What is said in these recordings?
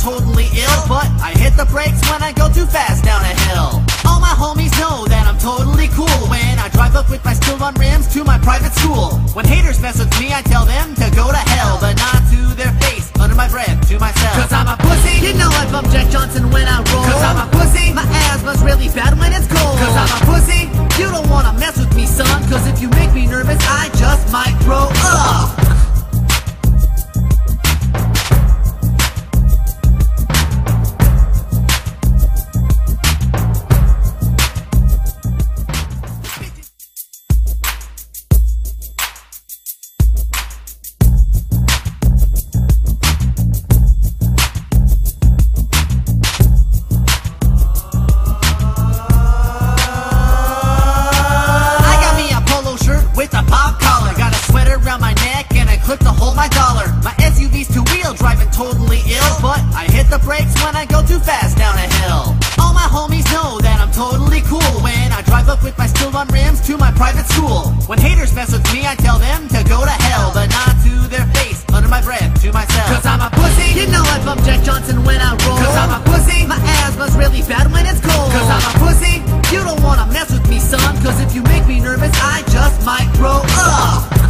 totally ill, but I hit the brakes when I go too fast down a hill. All my homies know that I'm totally cool when I drive up with my still run rims to my private school. When haters mess with me, I tell them to go to hell, but not to their face, under my breath, to myself. Cause I'm a pussy, you know I bump Jack Johnson when I roll. Cause I'm a pussy, my asthma's really bad when it's cold. Cause I'm a pussy, you don't wanna mess with me, son, cause if you make me nervous, I just might throw up. Totally ill, but I hit the brakes when I go too fast down a hill. All my homies know that I'm totally cool when I drive up with my still run rims to my private school. When haters mess with me, I tell them to go to hell, but not to their face, under my breath, to myself. Cause I'm a pussy, you know I bump Jack Johnson when I roll. Cause I'm a pussy, my asthma's really bad when it's cold. Cause I'm a pussy, you don't wanna mess with me, son, cause if you make me nervous, I just might throw up.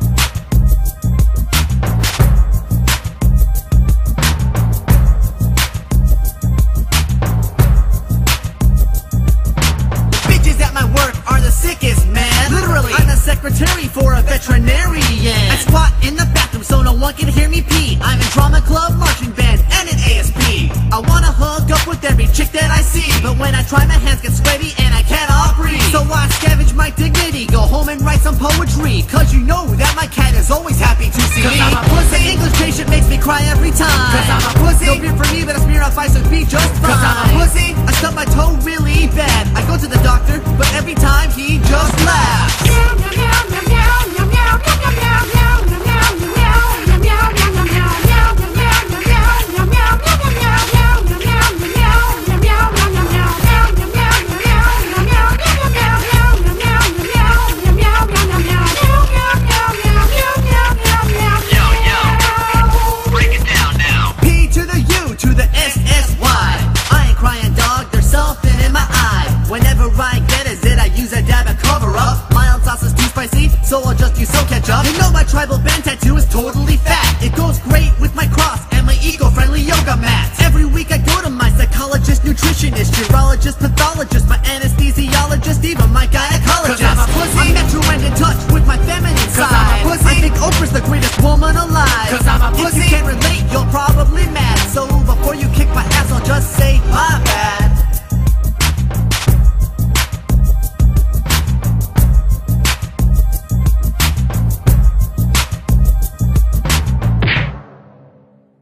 Secretary for a veterinarian. I squat in the bathroom so no one can hear me pee. I'm in drama club, marching band, and an ASP. I wanna hook up with every chick that I see, but when I try my hands get sweaty and I cannot breathe. So I scavenge my dignity, go home and write some poetry, cause you know that my cat is always happy to see me. Cause I'm a pussy, the English patient makes me cry every time. Cause I'm a pussy, no beer for me but a smear of ice would be just fine. Cause I'm a pussy, I stub my toe really bad. I go to the doctor, but every time he just laughs. So I'll just use some ketchup. You know my tribal band tattoo is totally fat. It goes great with my cross and my eco-friendly yoga mat. Every week I go to my psychologist, nutritionist, urologist, pathologist,